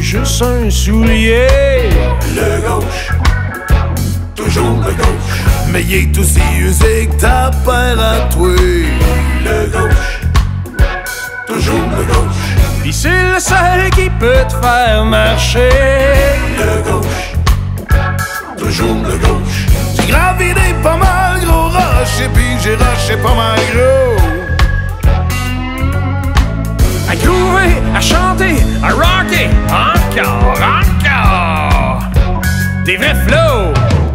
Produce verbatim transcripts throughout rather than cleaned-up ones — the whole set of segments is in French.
juste un soulier. Le gauche, toujours le gauche. Mais il est aussi usé que ta paire à toi. Le gauche, toujours le gauche. Pis c'est le seul qui peut te faire marcher. Le gauche, toujours le gauche. J'ai gravi des pas mal gros roches, puis j'ai rushé pas mal gros. À groover, à chanter, à rocker, encore, encore. Des vrais flows.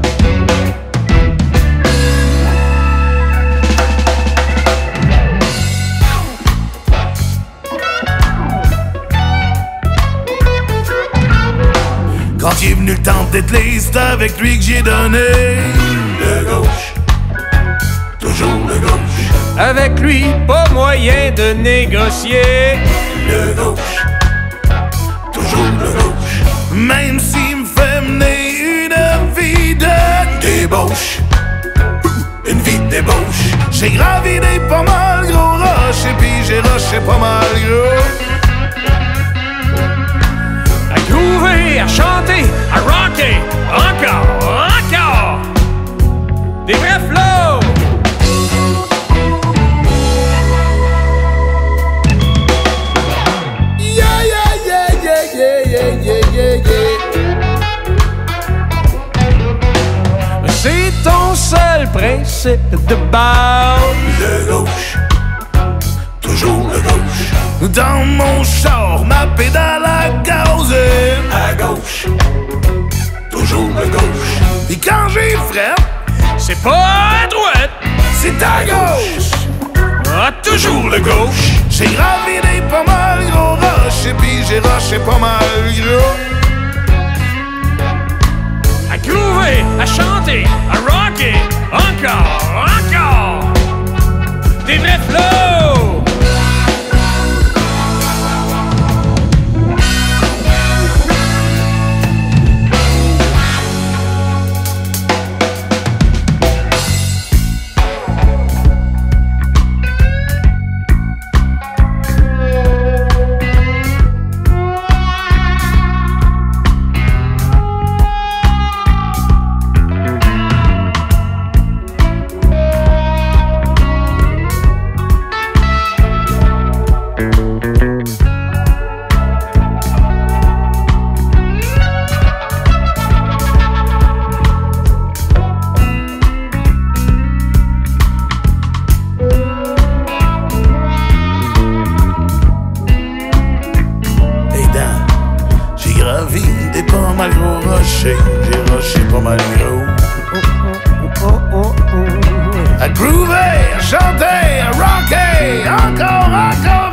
Quand il est venu le temps d'être lisse, c'est avec lui que j'ai donné. Le gauche, toujours le gauche. Avec lui, pas moyen de négocier. Le gauche, toujours le gauche. Même s'il me fait mener une vie de Débauche, une vie de débauche. J'ai gravi des pas mal gros roches, et puis j'ai rushé pas mal gros. À groover, à chanter, à rocker, encore, encore. Des vrais flows. Yeah, yeah, yeah, yeah, yeah, yeah, yeah, yeah, yeah. C'est ton seul principe de base. Le gauche, toujours le gauche. Dans mon char, ma pédale à gaz. À gauche, toujours le gauche. Et quand j'ai fret, C'est pas à droite, c'est à gauche. ah, toujours le gauche. J'ai gravi des pas mal gros roches, et puis j'ai rushé pas mal gros. À groover, à chanter, à rocker, encore, encore. Des vrais flows. J'ai gravi des pas mal gros rochers, j'ai rushé pas mal gros. À groover, à chanter, à rocker, encore, encore.